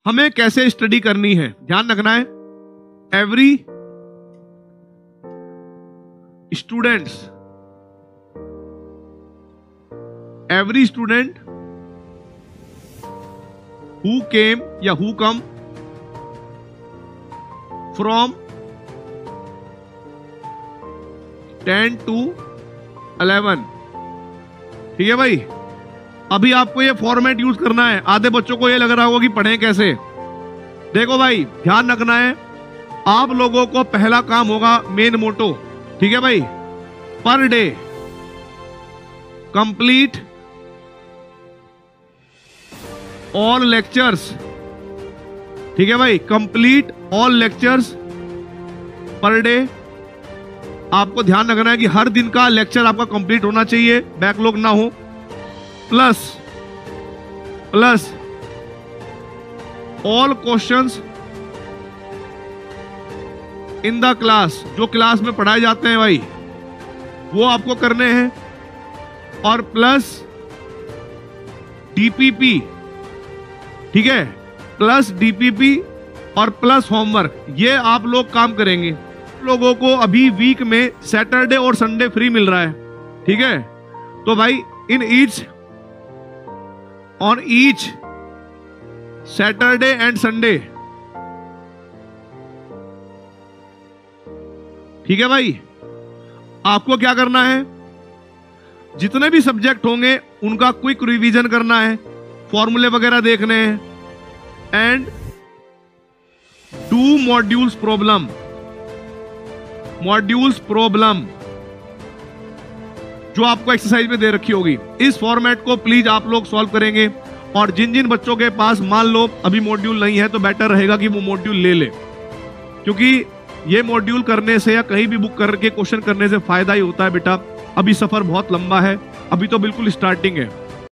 हमें कैसे स्टडी करनी है, ध्यान रखना है। एवरी स्टूडेंट हु केम या हु कम फ्रॉम 10 to 11, ठीक है भाई। अभी आपको ये फॉर्मेट यूज करना है। आधे बच्चों को ये लग रहा होगा कि पढ़ें कैसे। देखो भाई, ध्यान रखना है, आप लोगों को पहला काम होगा मेन मोटो, ठीक है भाई, per day complete all lectures, ठीक है भाई, complete all lectures per day. आपको ध्यान रखना है कि हर दिन का लेक्चर आपका कंप्लीट होना चाहिए, बैकलॉग ना हो। Plus all questions in the class, जो क्लास में पढ़ाए जाते हैं भाई वो आपको करने हैं। और प्लस डीपीपी, ठीक है, प्लस डीपीपी और प्लस होमवर्क, ये आप लोग काम करेंगे। लोगों को अभी वीक में सैटरडे और संडे फ्री मिल रहा है, ठीक है। तो भाई on each Saturday and Sunday, ठीक है भाई, आपको क्या करना है, जितने भी सब्जेक्ट होंगे उनका क्विक रिवीजन करना है, फॉर्मूले वगैरह देखने हैं, एंड डू मॉड्यूल्स प्रॉब्लम जो आपको एक्सरसाइज में दे रखी होगी। इस फॉर्मेट को प्लीज आप लोग सॉल्व करेंगे। और जिन जिन बच्चों के पास मान लो अभी मॉड्यूल नहीं है तो बेटर रहेगा कि वो मॉड्यूल ले ले, क्योंकि ये मॉड्यूल करने से या कहीं भी बुक करके क्वेश्चन करने से फायदा ही होता है बेटा। अभी सफर बहुत लंबा है, अभी तो बिल्कुल स्टार्टिंग है।